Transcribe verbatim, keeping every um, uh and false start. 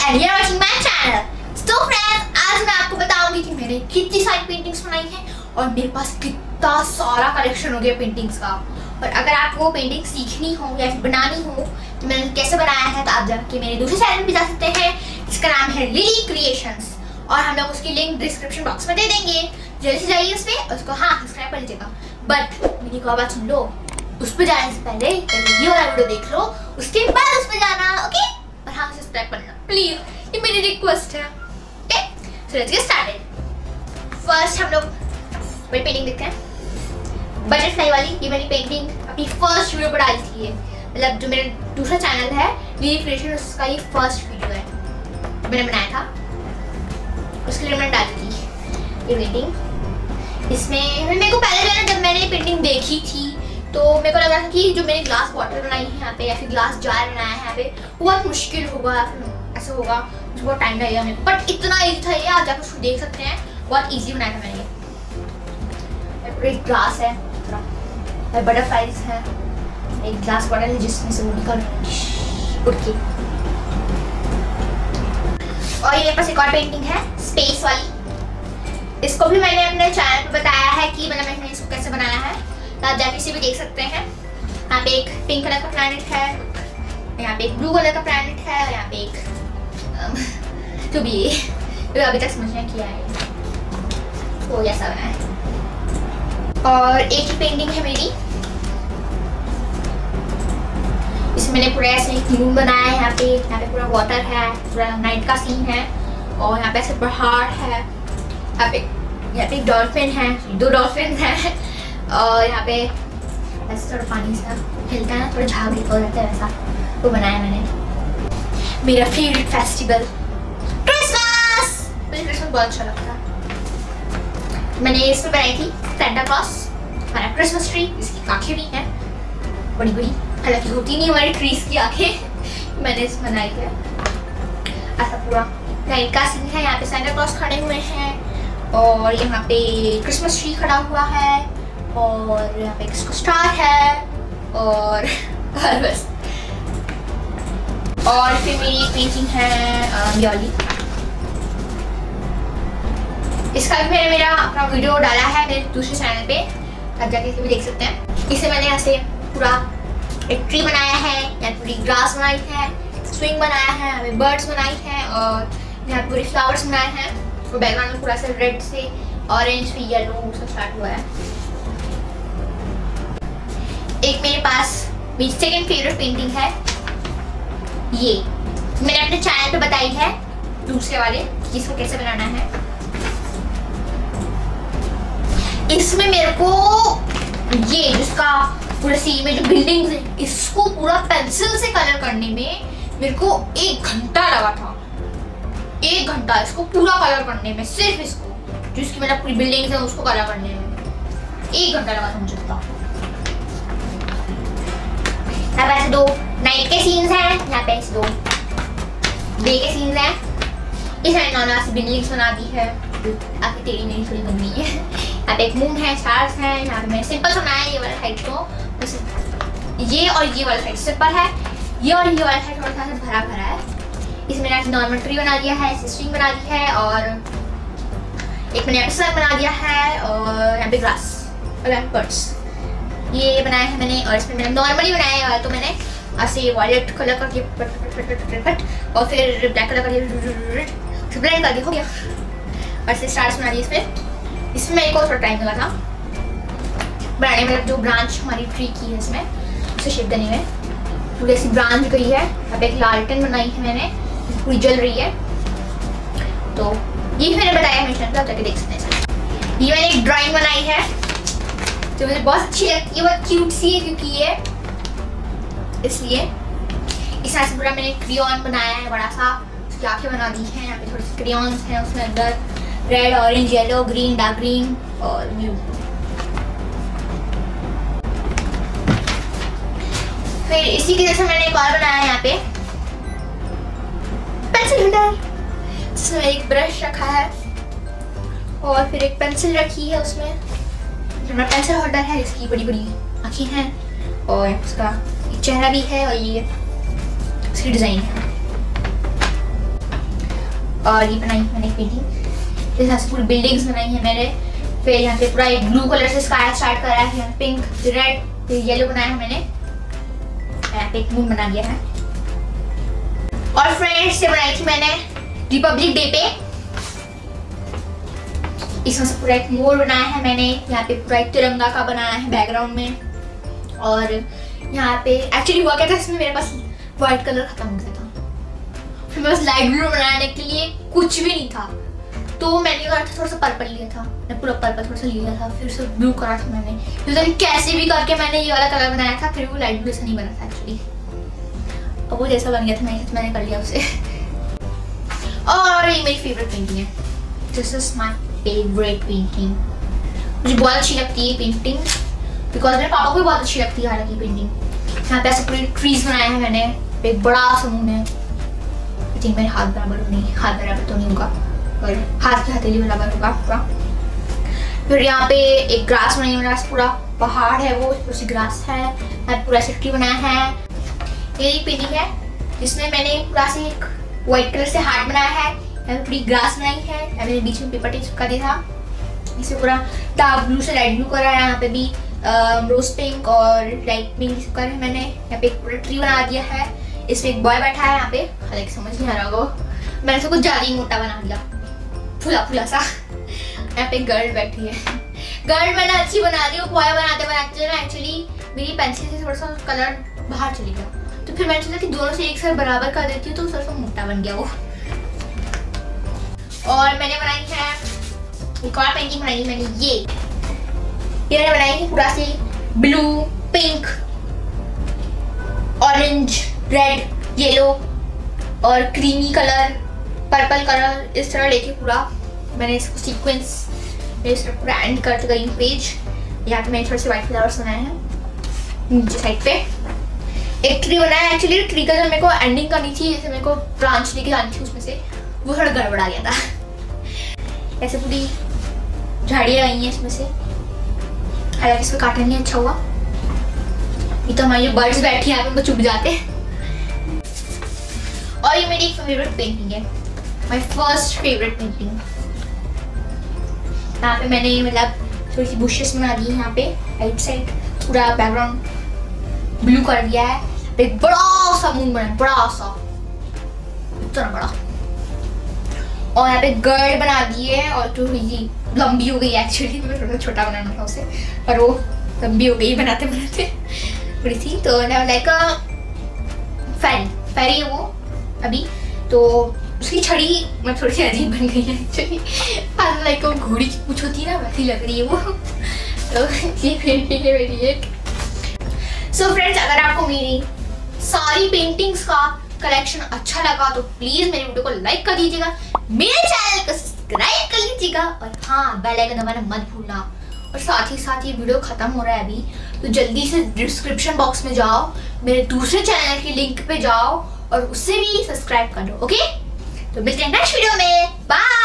And you are watching my channel. So friends, आज मैं आपको बताऊंगी कि मैंने कितनी सारी पेंटिंग्स बनाई हैं और मेरे पास कितना सारा कलेक्शन हो गया पेंटिंग्स का। और अगर आपको पेंटिंग सीखनी हो या फिर बनानी हो तो मैंने कैसे बनाया है तो आप जाके मेरे दूसरे चैनल पे जा सकते हैं, जिसका नाम है लिली क्रिएशंस, और हम लोग उसकी लिंक डिस्क्रिप्शन बॉक्स में दे देंगे। जल्दी से जाइए उस पर, उसको हाँ सब्सक्राइब कर लीजिएगा। बट मेरी को बात सुन लो, उस पर जाने से पहले ये वाला वीडियो देख लो, उसके बाद उस पर जाना, ओके? और हाँ सब्सक्राइब करना प्लीज, ये मेरी रिक्वेस्ट है। Okay, so let's get started. First हम लोग बड़ी पेंटिंग देखते हैं, बटरफ्लाई वाली। ये मैंने पेंटिंग अपनी फर्स्ट वीडियो पर डाली थी, मतलब जो मेरा दूसरा चैनल है लिली क्रिएशन, उसका ये फर्स्ट वीडियो है मैंने बनाया था, उसके लिए मैंने डाली थी ये पेंटिंग। इसमें मेरे को पहले जो है जब मैंने ये पेंटिंग देखी थी तो मेरे को लगा था कि जो मैंने ग्लास बॉटल बनाई है यहाँ पे या फिर ग्लास जार बनाया है यहाँ पे वो बहुत मुश्किल होगा, ऐसा होगा, मुझे बहुत टाइम लगेगा मेरे को। बट इतना ईजी था ये, आप जाकर उसको देख सकते हैं, बहुत ईजी बनाया था मैंने ये। एक ग्लास है, बटरफ्लाइज है, एक ग्लास बॉटल है जिसमें से वो निकल उड़ के, और ये मेरे पास एक और पेंटिंग है स्पेस वाली। इसको भी मैंने अपने चैनल पे बताया है कि मतलब मैंने इसको कैसे बनाया है, तो आप जाके इसे भी देख सकते हैं। यहाँ पे एक पिंक कलर का प्लैनेट है, यहाँ पे एक ब्लू कलर का प्लैनेट है, और यहाँ पे एक तो भी तो अभी तक समझ में किया है वो ऐसा बना है। और एक ही पेंटिंग है मेरी, इसमें मैंने पूरा ऐसे एक मून बनाया है, यहाँ पे यहाँ पे पूरा वाटर है, पूरा नाइट का सीन है, और यहाँ पे ऐसे पहाड़ है, यहाँ पे यहाँ पे एक डॉल्फिन है, दो डॉल्फिन है, और यहाँ पे ऐसे थोड़ा पानी सा हिलता है ना, थोड़ा झाग निकल जाता है, वैसा वो बनाया मैंने। मेरा फेवरेट फेस्टिवल क्रिसमस, मुझे क्रिसमस बहुत अच्छा लगता है। मैंने इसमें बनाई थी सैंटा क्लॉस, हमारा क्रिसमस ट्री, इसकी आंखें भी हैं बड़ी बड़ी, हालांकि होती नहीं हमारी ट्रीज की आंखें, मैंने इस बनाई है। ऐसा पूरा नाइट का सीन है, यहाँ पे सैंटा क्लॉस खड़े हुए हैं, और यहाँ पे क्रिसमस ट्री खड़ा हुआ है, और यहाँ पे एक स्टार है, और बस। और फिर मेरी पेंटिंग है ये वाली, इसका भी मैंने मेरा अपना वीडियो डाला है मेरे दूसरे चैनल पे, आप जाके इसे भी देख सकते हैं। इसे मैंने ऐसे पूरा एक ट्री बनाया है, यहाँ पूरी ग्रास बनाई है, स्विंग बनाया है, यहाँ पे बर्ड्स बनाई हैं, और यहाँ पूरे फ्लावर्स बनाए हैं, और बैकग्राउंड में पूरा से रेड से ऑरेंज फिर येलो से स्टार्ट हुआ है। एक मेरे पास मेरी सेकंड फेवरेट पेंटिंग है, ये मैंने अपने चैनल पे बताई है दूसरे वाले कि इसको कैसे बनाना है। इसमें मेरे को ये जिसका पूरा सीन में जो बिल्डिंग्स है, इसको पूरा पेंसिल से कलर करने में मेरे को एक घंटा लगा था, एक घंटा इसको पूरा कलर करने में, सिर्फ इसको जो इसकी मतलब पूरी बिल्डिंग्स है उसको कलर करने में एक घंटा लगा था मुझे। अब ऐसे दो नाइट के सीन्स हैं, यहाँ पे ऐसे दो डे के सीन्स हैं। इस मैंने नॉर्मल से बिल्डिंग्स बना दी है, आखिर तेरी मेरी थोड़ी बन गई है। यहाँ पे एक मून है, स्टार्स हैं, यहाँ पे मैंने सिंपल बनाया है, ये वाला साइड को, ये और ये वाला साइड सिंपल है, ये और ये वाला साइड थोड़ा सा भरा भरा है। इसमें मैंने नॉर्मल ट्री बना दिया है, स्ट्रिंग बना दी है, और एक मैंने एपिसोड बना दिया है, और यहाँ पे ग्रास और बर्ड्स ये बनाया है मैंने। और इसमें मैंने नॉर्मली बनाया है, तो मैंने ऐसे वॉयलेट कलर करके पट पट पट पट पट और फिर ब्लैक कलर करके ब्लैक करके हो गया, और ऐसे स्टार्स बना दिए इसमें। इसमें मेरे को थोड़ा टाइम लगा था बनाने में, जो ब्रांच हमारी ट्री की है इसमें उसे शेप देने में, पूरी ऐसी ब्रांच गई है। यहाँ पे एक लालटेन बनाई है मैंने, पूरी जल रही है, तो ये मैंने बताया है, आप जाके देख सकते हैं। ये मैंने एक ड्राइंग बनाई है जो मुझे बहुत अच्छी लगती है, बहुत क्यूट सी है क्योंकि ये इसलिए। इस तरह से पूरा मैंने क्रियॉन बनाया है बड़ा सा, उसकी आंखें बना दी हैं, यहाँ पे थोड़ी सी क्रियॉन्स हैं, उसमें अंदर red, orange, yellow, green, dark green और ब्लू। फिर इसी की जैसे मैंने एक और बनाया है यहाँ पे पेंसिल होल्डर, जिसमें एक ब्रश रखा है और फिर एक पेंसिल रखी है, उसमें मेरा पेंसिल होल्डर है जिसकी बड़ी बड़ी आँखें हैं, और उसका चेहरा भी है, और ये उसकी डिजाइन है। और ये बनाई है मैंने पेंटिंग। इस तरह से पूरी बिल्डिंग्स बनाई है मैंने। फिर यहाँ पे पूरा एक ब्लू कलर से स्काई स्टार्ट करा है, यहाँ पिंक, रेड, फिर येलो बनाया है मैंने। यहाँ पे एक मून बना दिया है। और फ्रेंड्स ये बनाई थी मैंने रिपब्लिक डे पे। इसमें से पूरा एक मोर बनाया है मैंने। यहाँ पे पूरा एक तिरंगा का बनाया है बैकग्राउंड में। और यहाँ पे एक्चुअली हुआ क्या था, इसमें मेरे पास व्हाइट कलर खत्म हो गया था। फिर मेरे पास लाइट ब्लू बनाने के लिए कुछ भी नहीं था, तो मैंने कहा था थोड़ा सा पर्पल लिया था, मैं पूरा पर्पल थोड़ा सा लिया था, फिर उसे ब्लू करा था मैंने। फिर कैसे भी करके मैंने ये वाला कलर बनाया था, फिर वो लाइट ब्लू जैसा नहीं बना था एक्चुअली, और वो जैसा बन गया था मैंने मैंने कर लिया उसे। और ये मेरी फेवरेट पेंटिंग है, this is my favourite painting. मुझे बहुत अच्छी लगती है पेंटिंग, बिकॉज मेरे पापा को भी बहुत अच्छी लगती है हालांकि पेंटिंग। यहाँ पे ऐसे पूरे ट्रीज बनाए हैं मैंने, एक बड़ा सा मून है। आई थिंक मेरे हाथ बराबर नहीं, हाथ बराबर तो नहीं होगा, और हाथ की हथेली बराबर होगा पूरा। फिर यहाँ पे एक ग्रास बनाई है, पूरा पहाड़ है वो, उसी ग्रास है। यहाँ पूरा सिटी बनाया है। ये एक पेंटिंग है जिसमें मैंने पूरा से एक व्हाइट कलर से हार्ट बनाया है। यहाँ पे पूरी ग्रास बनाई है, यहाँ मैंने बीच में पेपर टेप चिपका दिया था। इसे पूरा डार्क ब्लू से लाइट ब्लू करा है। यहाँ पे भी रोज पिंक और लाइट पिंक चिपका है मैंने। यहाँ पे एक पूरा ट्री बना दिया है, इसमें एक बॉय बैठा है यहाँ पे, हालांकि समझ नहीं आ रहा होगा, मैंने इसको कुछ ज्यादा ही मोटा बना दिया, फुला फुला सा। यहाँ पे गर्ल बैठी है, गर्ल मैंने अच्छी बना दी। वो बॉय बनाते बनाते ना एक्चुअली मेरी पेंसिल से थोड़ा सा कलर बाहर चली गया, तो फिर मैंने सोचा कि दोनों से एक साथ बराबर कर देती हूँ, तो थोड़ा सा मोटा बन गया वो। और मैंने बनाई है एक और पेंटिंग बनाई है मैंने, ये ये मैंने बनाई है पूरा से blue, pink, orange, red, yellow और क्रीमी कलर, पर्पल कलर, इस तरह लेके पूरा मैंने इसको सीक्वेंस में इस तरह पूरा एंड करते गई पेज। यहाँ पे मैंने थोड़े से व्हाइट फ्लावर्स बनाए हैं। नीचे साइड पे एक ट्री बनाया है। एक्चुअली ट्री का जो मेरे को एंडिंग करनी थी, जैसे मेरे को ब्रांच लेके जानी थी उसमें से, वो थोड़ा गड़बड़ा गया था। ऐसे पूरी झाड़ियाँ आई हैं इसमें से, हालांकि इसको काटना नहीं अच्छा हुआ, ये तो हमारी जो बर्ड्स बैठी हैं उनको चुभ जाते। और ये मेरी एक फेवरेट पेंटिंग है, माय फर्स्ट फेवरेट पेंटिंग। यहाँ पे मैंने मतलब थोड़ी सी बुशेस बना दी है। यहाँ पे राइट साइड पूरा बैकग्राउंड ब्लू कर दिया है। एक बड़ा सा मून बना है, बड़ा सा, इतना बड़ा। और यहाँ पे गर्ल बना दी है, और थोड़ी सी लंबी हो गई एक्चुअली, मैं थोड़ा छोटा बनाना था उसे, पर वो लंबी हो गई बनाते बनाते बड़ी थी। तो लाइक फेरी फेरी है वो अभी, तो उसकी छड़ी मतलब थोड़ी सी अजीब बन गई है एक्चुअली, लाइक वो घोड़ी की पूंछ होती है ना, वैसी लग रही है वो। तो ये पेंटिंग है मेरी एक। सो फ्रेंड्स, अगर आपको मेरी सारी पेंटिंग्स का कलेक्शन अच्छा लगा तो प्लीज मेरे वीडियो को लाइक कर दीजिएगा, मेरे चैनल को सब्सक्राइब कर लीजिएगा, और हाँ बेल आइकन दबाना मत भूलना। और साथ ही साथ ये वीडियो खत्म हो रहा है अभी, तो जल्दी से डिस्क्रिप्शन बॉक्स में जाओ, मेरे दूसरे चैनल के लिंक पे जाओ और उससे भी सब्सक्राइब कर लो। ओके, तो मिलते हैं नेक्स्ट वीडियो में, बाय।